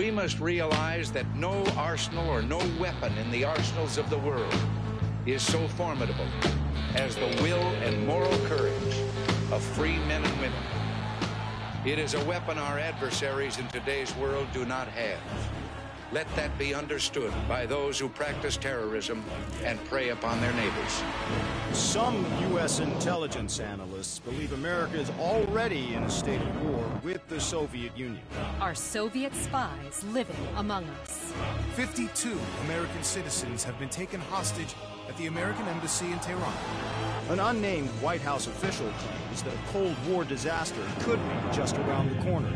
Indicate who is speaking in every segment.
Speaker 1: we must realize that no arsenal or no weapon in the arsenals of the world is so formidable as the will and moral courage of free men and women. It is a weapon our adversaries in today's world do not have. Let that be understood by those who practice terrorism and prey upon their neighbors.
Speaker 2: Some U.S. intelligence analysts believe America is already in a state of war with the Soviet Union.
Speaker 3: Are Soviet spies living among us?
Speaker 4: 52 American citizens have been taken hostage at the American Embassy in Tehran.
Speaker 2: An unnamed White House official claims that a Cold War disaster could be just around the corner.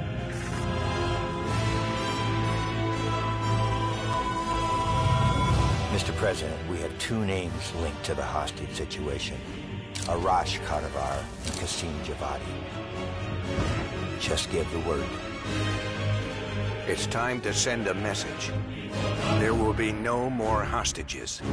Speaker 5: Mr. President, we have two names linked to the hostage situation. Arash Kadivar and Qasim Javadi. Just give the word.
Speaker 6: It's time to send a message. There will be no more hostages.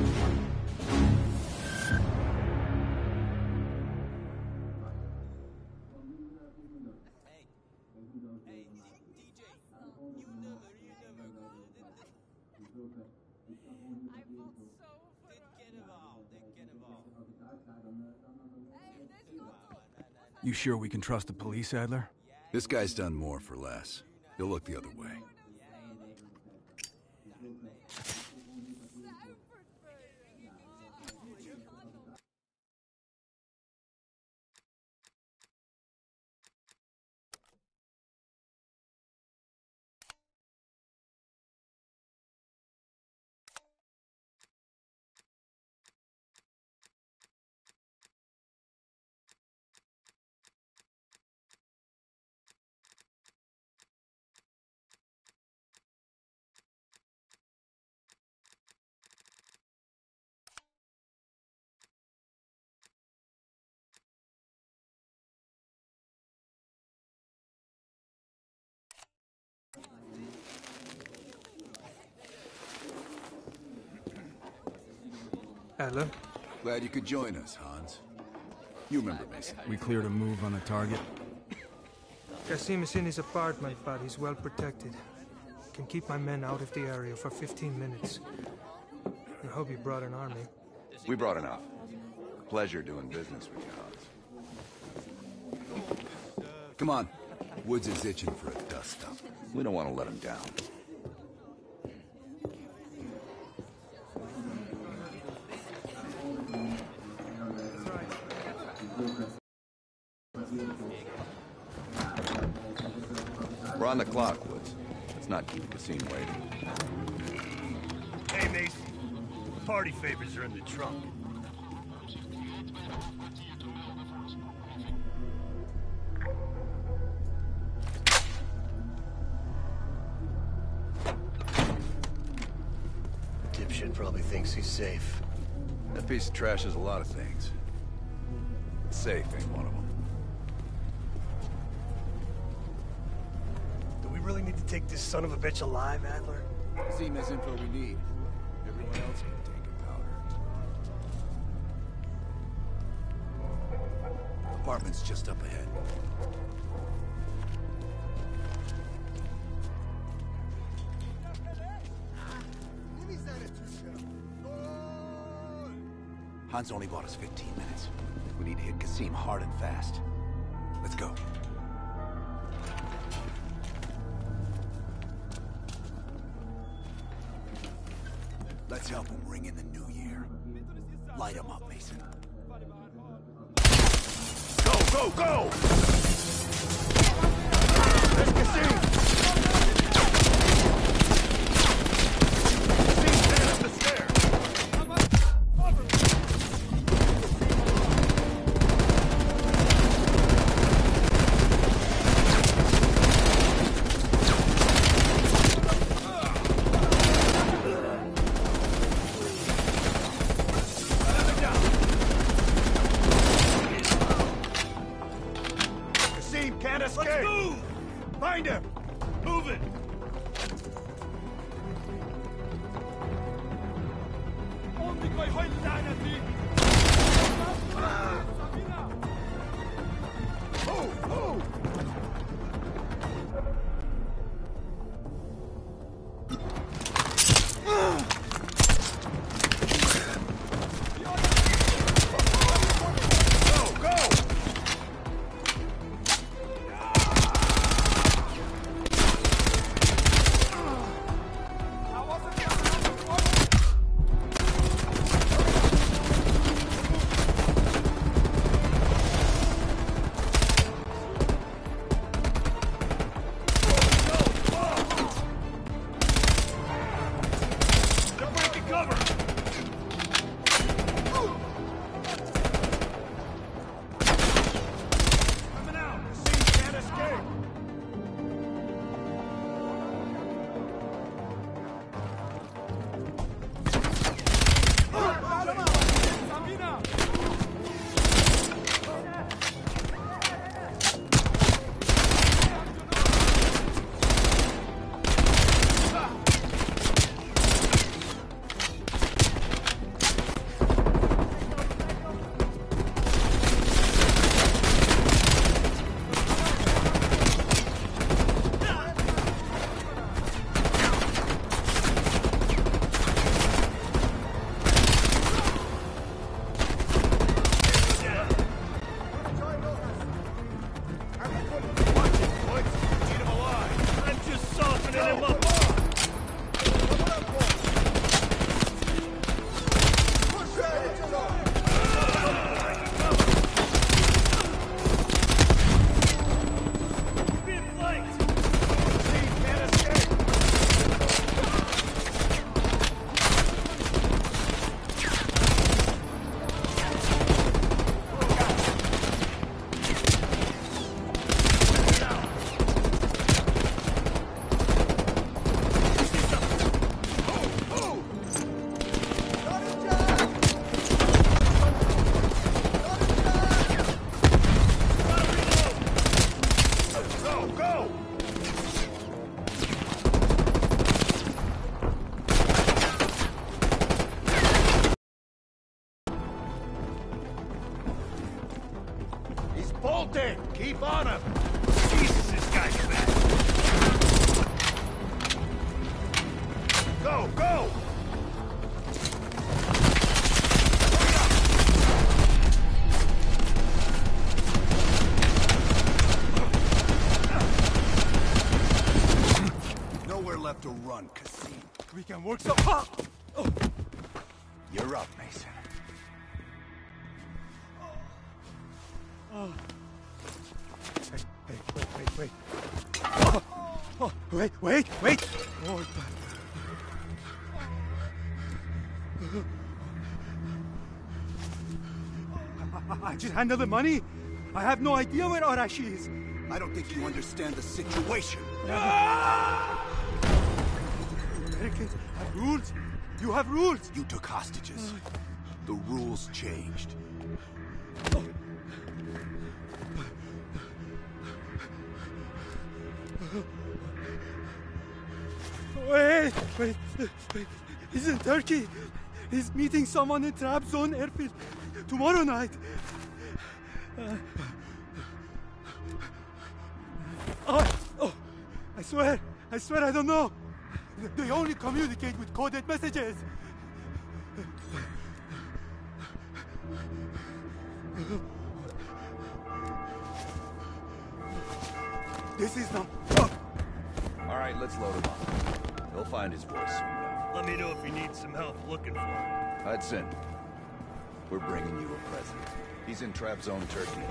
Speaker 7: You sure we can trust the police, Adler?
Speaker 8: This guy's done more for less. He'll look the other way.
Speaker 9: Adler?
Speaker 8: Glad you could join us, Hans. You remember Mason.
Speaker 7: We cleared a move on the target.
Speaker 9: Qasim is in his apartment, but he's well protected. Can keep my men out of the area for 15 minutes. I hope you brought an army.
Speaker 8: We brought enough. Pleasure doing business with you, Hans. Come on. Woods is itching for a dust-up.
Speaker 6: We don't want to let him down.
Speaker 8: We're on the clock, Woods. Let's not keep Qasim waiting.
Speaker 10: Hey, Mason. The party favors are in the trunk. Dipshit probably thinks he's safe.
Speaker 8: That piece of trash is a lot of things. But safe ain't one of them.
Speaker 10: Do we really need to take this son of a bitch alive, Adler?
Speaker 8: Qasim has info we need. Everyone else can take a powder. Apartment's just up ahead. Hans only bought us 15 minutes. We need to hit Qasim hard and fast. Let's go. Let's help him ring in the new year. Light him up, Mason. Go, go, go! There's Qasim! Qasim's standing up the stairs!
Speaker 10: Let's move! Find him! Move it! cover! Coming out! See, can't escape! Bolted! Keep on him! Jesus, this guy's fat! Go, go!
Speaker 8: Nowhere left to run, Kasim.
Speaker 10: We can work some... Oh.
Speaker 8: You're up, Mason.
Speaker 10: Wait. Wait! Oh, I just handle the money. I have no idea where Arashi is.
Speaker 8: I don't think you understand the situation.
Speaker 10: Americans have rules. You have rules.
Speaker 8: You took hostages. The rules changed.
Speaker 10: Wait. He's in Turkey. He's meeting someone in Trabzon airfield tomorrow night. I swear I don't know. They only communicate with coded messages. This is not...
Speaker 8: All right, let's load him up. He'll find his voice soon enough.
Speaker 10: Let me know if you need some help looking for him.
Speaker 8: Hudson, we're bringing you a present. He's in Trabzon, Turkey.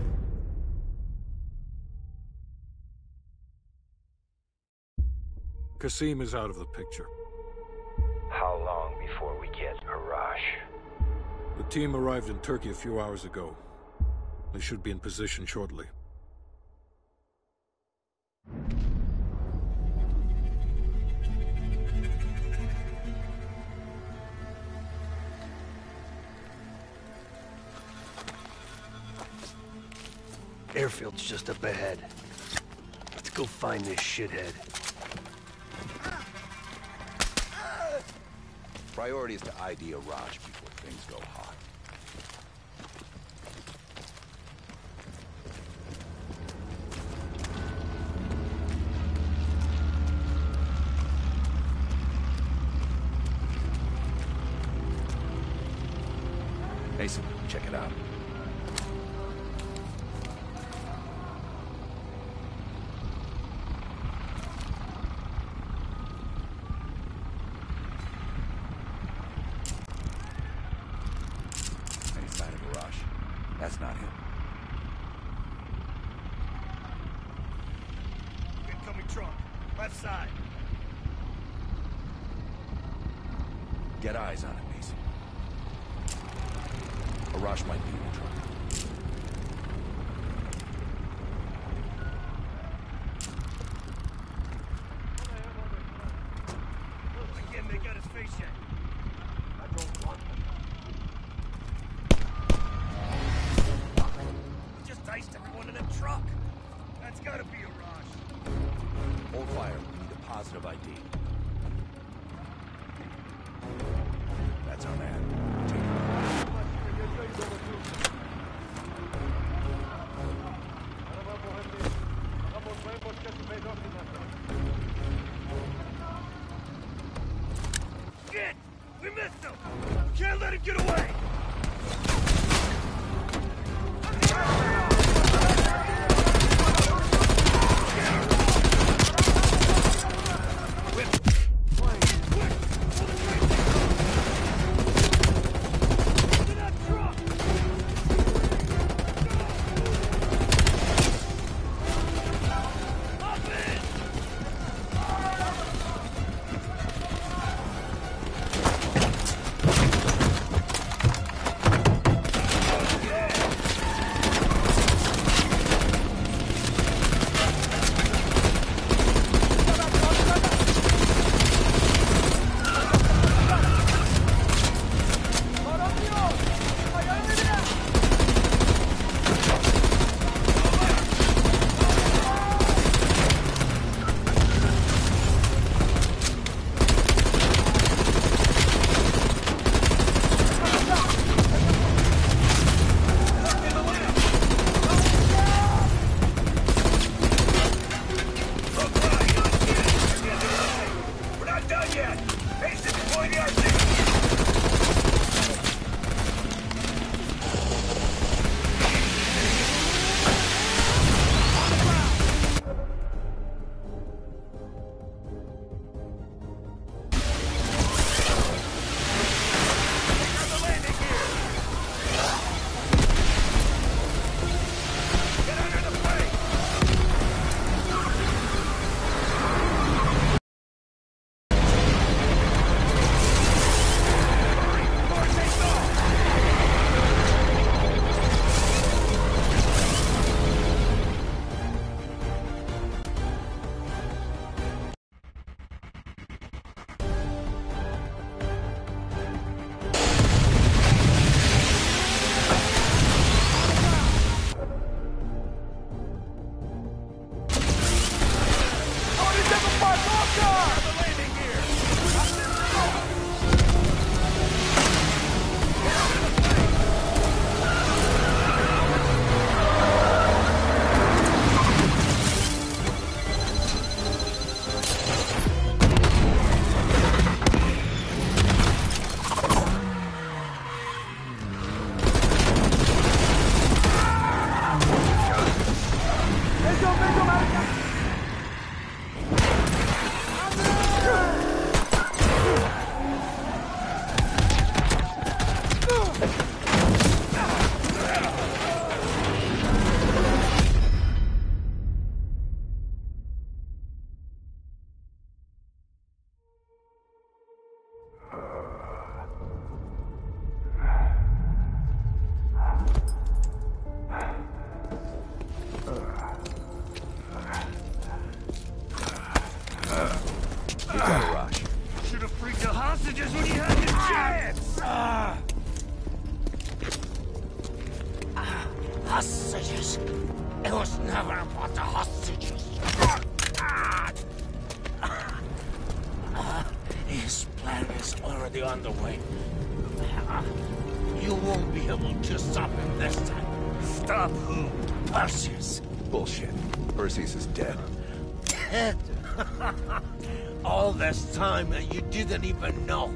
Speaker 11: Kasim is out of the picture.
Speaker 5: How long before we get Arash?
Speaker 11: The team arrived in Turkey a few hours ago. They should be in position shortly.
Speaker 12: Airfield's just up ahead. Let's go find this shithead.
Speaker 8: Priority is to ID Arash before things go hot. Mason, check it out. Any sign of Arash? That's not him.
Speaker 10: Incoming truck. Left side.
Speaker 13: Get eyes on it, Mason. Arash might be in the truck.
Speaker 12: Again, they got his face yet. I don't want them. We just diced everyone in a truck. That's gotta be Arash.
Speaker 13: Hold fire. We need a positive ID. That's our man. Take it.
Speaker 12: Shit! We missed him! Can't let him get away!
Speaker 14: Hostages. It was never about the hostages. His plan is already underway. You won't be able to stop him this time. Stop who? Perseus.
Speaker 13: Bullshit. Perseus is dead.
Speaker 14: Dead? All this time and you didn't even know.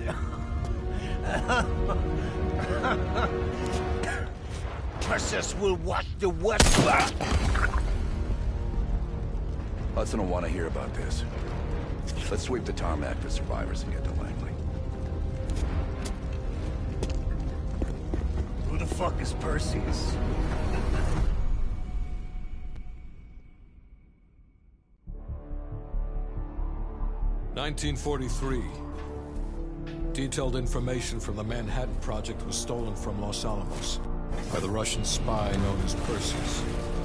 Speaker 14: Perseus will watch the West.
Speaker 13: Hudson will want to hear about this. Let's sweep the tarmac for survivors and get to Langley.
Speaker 12: Who the fuck is Perseus?
Speaker 11: (1943). Detailed information from the Manhattan Project was stolen from Los Alamos by the Russian spy known as Perseus.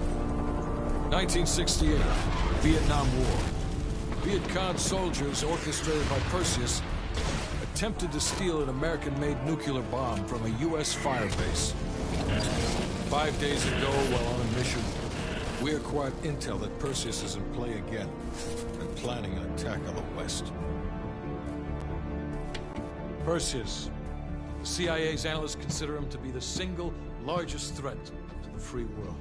Speaker 11: 1968, Vietnam War. Viet Cong soldiers, orchestrated by Perseus, attempted to steal an American-made nuclear bomb from a U.S. firebase. 5 days ago, while on a mission, we acquired intel that Perseus is in play again and planning an attack on the West. Perseus. The CIA's analysts consider him to be the single largest threat to the free world.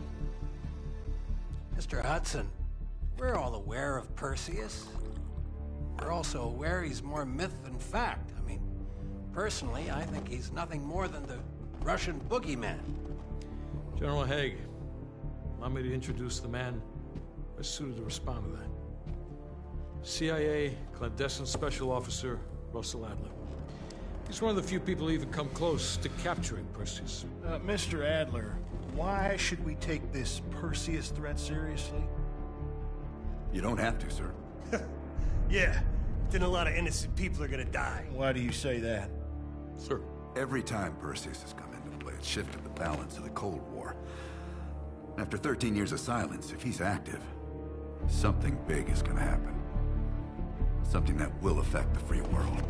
Speaker 12: Mr. Hudson, we're all aware of Perseus. We're also aware he's more myth than fact. I mean, personally, I think he's nothing more than the Russian boogeyman.
Speaker 11: General Haig, allow me to introduce the man best suited to respond to that. CIA clandestine special officer Russell Adler. He's one of the few people who even come close to capturing Perseus.
Speaker 15: Mr. Adler, why should we take this Perseus threat seriously?
Speaker 13: You don't have to, sir.
Speaker 14: Yeah, then a lot of innocent people are gonna die.
Speaker 15: Why do you say that?
Speaker 11: Sir.
Speaker 13: Every time Perseus has come into play, it's shifted the balance of the Cold War. After 13 years of silence, if he's active, something big is gonna happen. Something that will affect the free world.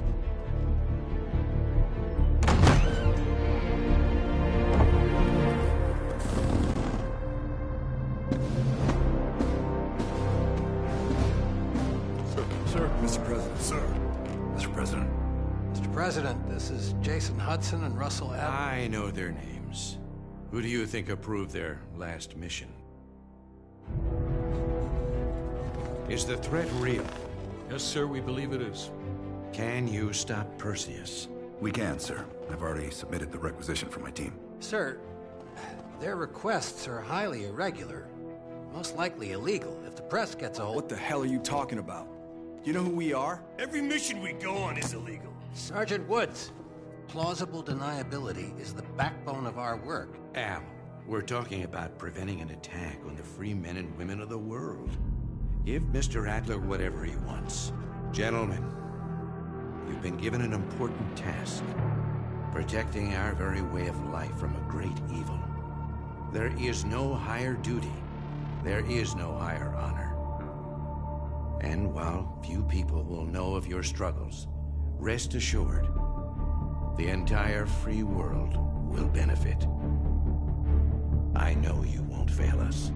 Speaker 8: Mr. President.
Speaker 13: Sir. Mr. President.
Speaker 12: Mr. President, this is Jason Hudson and Russell Adler.
Speaker 16: I know their names. Who do you think approved their last mission? Is the threat real?
Speaker 11: Yes, sir, we believe it is.
Speaker 16: Can you stop Perseus?
Speaker 13: We can, sir. I've already submitted the requisition for my team.
Speaker 12: Sir, their requests are highly irregular. Most likely illegal if the press gets a hold.
Speaker 7: What the hell are you talking about? You know who we are?
Speaker 14: Every mission we go on is illegal.
Speaker 12: Sergeant Woods, plausible deniability is the backbone of our work.
Speaker 16: Al, we're talking about preventing an attack on the free men and women of the world. Give Mr. Adler whatever he wants. Gentlemen, you've been given an important task. Protecting our very way of life from a great evil. There is no higher duty. There is no higher honor. And while few people will know of your struggles, rest assured, the entire free world will benefit. I know you won't fail us.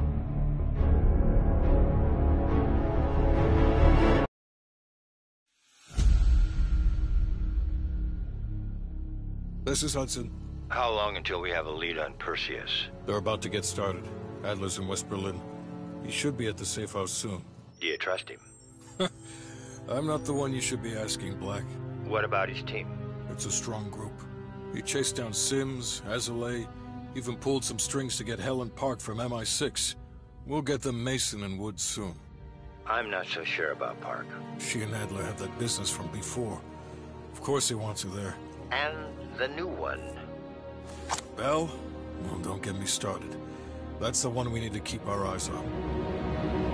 Speaker 11: This is Hudson.
Speaker 5: How long until we have a lead on Perseus?
Speaker 11: They're about to get started. Adler's in West Berlin. He should be at the safe house soon.
Speaker 5: Do you trust him?
Speaker 11: I'm not the one you should be asking, Black.
Speaker 5: What about his team?
Speaker 11: It's a strong group. He chased down Sims, Azalea, even pulled some strings to get Helen Park from MI6. We'll get them Mason and Woods soon.
Speaker 5: I'm not so sure about Park.
Speaker 11: She and Adler have that business from before. Of course he wants her there.
Speaker 5: And the new one.
Speaker 11: Bell? Well, don't get me started. That's the one we need to keep our eyes on.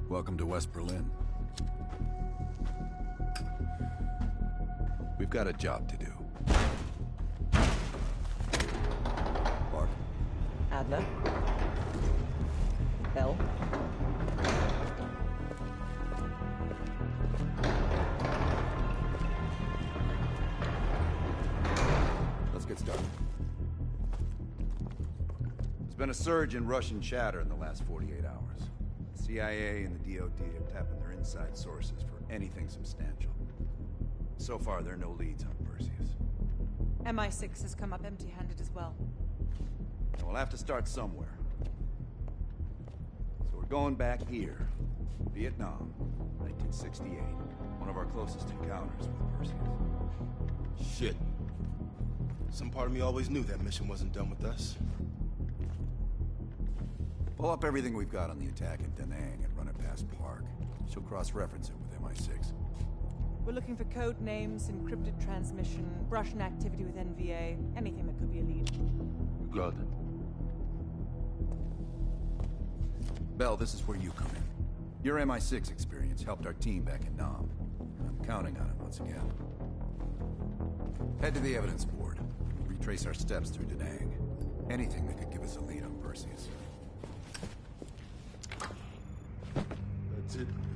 Speaker 13: Welcome to West Berlin. We've got a job to do. Park.
Speaker 17: Adler. Bell.
Speaker 13: Let's get started. There's been a surge in Russian chatter in the last 48 hours. The CIA and the DoD have tapped their inside sources for anything substantial. So far, there are no leads on Perseus.
Speaker 18: MI6 has come up empty-handed as well.
Speaker 13: And we'll have to start somewhere. So we're going back here. Vietnam, 1968. One of our closest encounters with Perseus.
Speaker 19: Shit. Some part of me always knew that mission wasn't done with us.
Speaker 13: Pull up everything we've got on the attack at Da Nang and run it past Park. She'll cross-reference it with MI6.
Speaker 18: We're looking for code names, encrypted transmission, Russian activity with NVA, anything that could be a lead.
Speaker 19: Good.
Speaker 13: Bell, this is where you come in. Your MI6 experience helped our team back in Nam. I'm counting on it once again. Head to the evidence board. Retrace our steps through Da Nang. Anything that could give us a lead on Perseus.
Speaker 19: That's it.